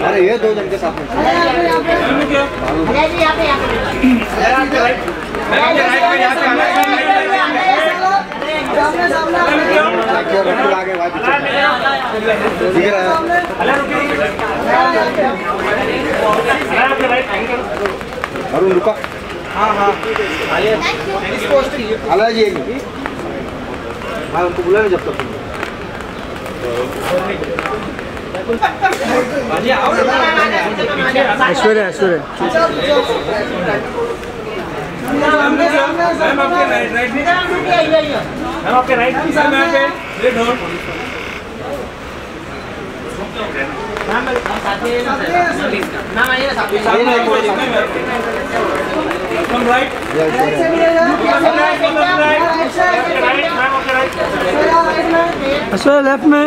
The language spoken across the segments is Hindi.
अरे ये 2 जन के साथ में आगे अरुण रुका। हाँ हाँ आला जी हाँ उनको बुला जब तक ऐश्वर्या ऐश्वर्या आपके राइट ऐश्वर्या लेफ्ट में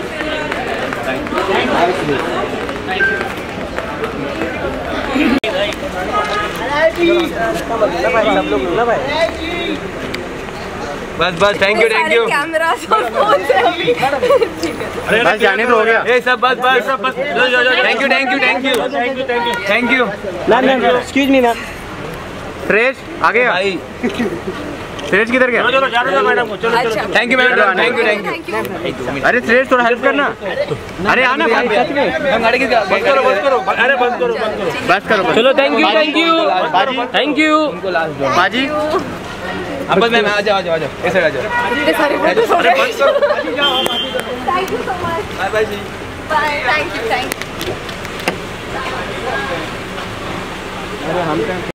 बस बस थैंक यू कैमरा बस जाने तो हो गया ये सब बस बस थैंक यू थैंक यू ना एक्सक्यूज मी ना सुरेश आ गया भाई सुरेश किधर गया चलो जाने दो मैडम को चलो thank you madam thank you अरे सुरेश थोड़ा हेल्प करना अरे आना भाई सच में हम गाड़ी की बस करो अरे बस करो चलो थैंक यू बाजी अब बस मैं आ जाओ ऐसे आ जाओ इतने सारे फोटोज हो रहे हैं। Thank you so much bye जी बाय थैंक यू